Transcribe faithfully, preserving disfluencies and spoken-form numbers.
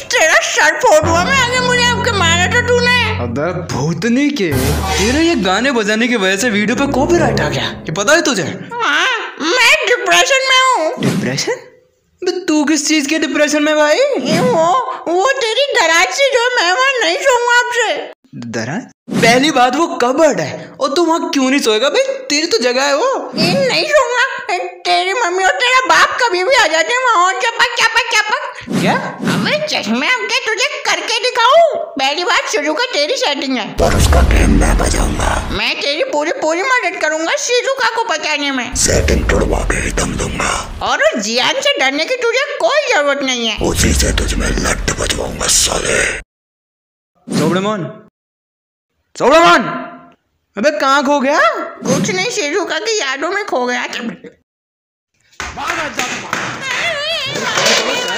तेरा सर फोड़ूंगा मैं आगे, मुझे आपके मारा था तूने। अबे भूतनी के, तेरे ये गाने बजाने की वजह से वीडियो पे कॉपीराइट आ गया, ये पता है तुझे? हाँ, मैं डिप्रेशन में हूँ। डिप्रेशन? तू किस चीज के डिप्रेशन में भाई? ये वो वो तेरी दराज से जो मैं वहाँ नहीं सोऊंगा आपसे। दराज? पहली बात वो कबर्ड है, और तू वहाँ क्यों नहीं सोएगा भाई? तेरी तो जगह है वो। ये नहीं सोऊंगा, तेरी मम्मी और तेरा बाप कभी भी आ जाते हैं वहाँ और चपक चपक चपक। क्या? अबे चश्मे हमके तुझे करके दिखाऊं? पहली बात शुरू का तेरी सेटिंग है, पर उसका गेम मैं बजाऊंगा। मैं तेरी पूरी पूरी मदद करूंगा शिजुका को बचाने में। सेटिंग तोड़वा के दम दूंगा, और उस जियान से डरने की तुझे कोई जरूरत नहीं है। उसी से तुझमें लट बजवाऊंगा साले। सोबड़ेमोन, सोबड़ेमोन, अबे कहाँ खो गया? कुछ नहीं, शिजुका की यादों में खो गया था।